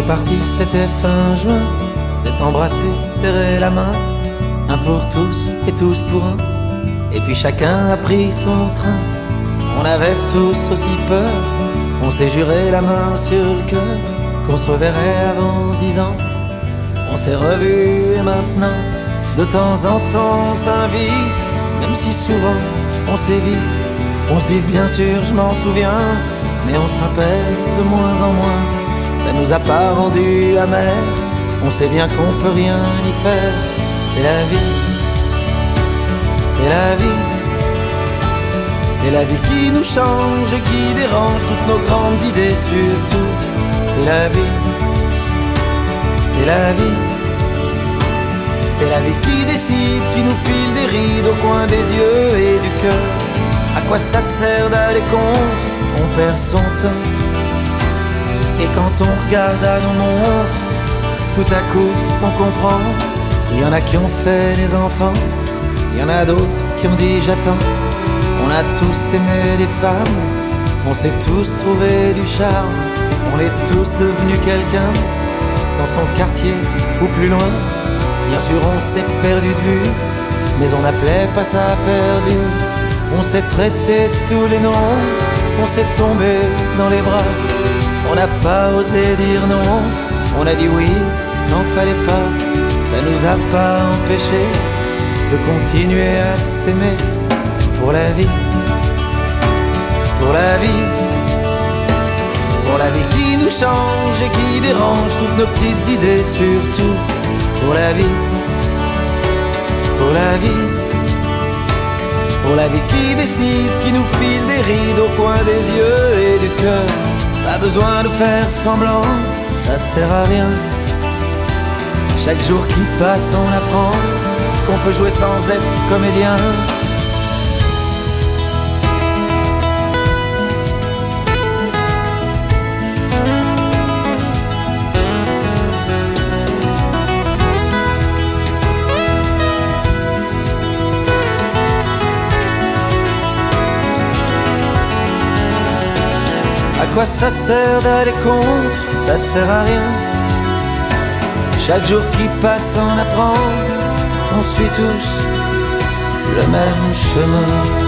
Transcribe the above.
parti, c'était fin juin. S'est embrassé, serré la main. Un pour tous et tous pour un. Et puis chacun a pris son train. On avait tous aussi peur. On s'est juré la main sur le cœur qu'on se reverrait avant 10 ans. On s'est revus et maintenant de temps en temps on s'invite. Même si souvent on s'évite. On se dit bien sûr je m'en souviens, mais on se rappelle de moins en moins. Ça nous a pas rendu amers. On sait bien qu'on peut rien y faire. C'est la vie. C'est la vie. C'est la vie qui nous change et qui dérange toutes nos grandes idées surtout. C'est la vie. C'est la vie. C'est la vie qui décide, qui nous file des rides au coin des yeux et du cœur. À quoi ça sert d'aller contre? On perd son temps. Et quand on regarde à nos montres, tout à coup on comprend. Il y en a qui ont fait des enfants, il y en a d'autres qui ont dit j'attends. On a tous aimé les femmes, on s'est tous trouvé du charme. On est tous devenus quelqu'un, dans son quartier ou plus loin. Bien sûr on s'est perdu de vue, mais on n'appelait pas ça perdu. On s'est traité tous les noms, on s'est tombé dans les bras. On n'a pas osé dire non, on a dit oui quand fallait pas. Ça nous a pas empêché de continuer à s'aimer. Pour la vie, pour la vie, pour la vie qui nous change et qui dérange toutes nos petites idées surtout. Pour la vie, pour la vie, pour la vie qui décide, qui nous file des rides au coin des yeux et du cœur. Pas besoin de faire semblant, ça sert à rien. Chaque jour qui passe on apprend qu'on peut jouer sans être comédien. À quoi ça sert d'aller contre? Ça sert à rien. Chaque jour qui passe on apprend. On suit tous le même chemin.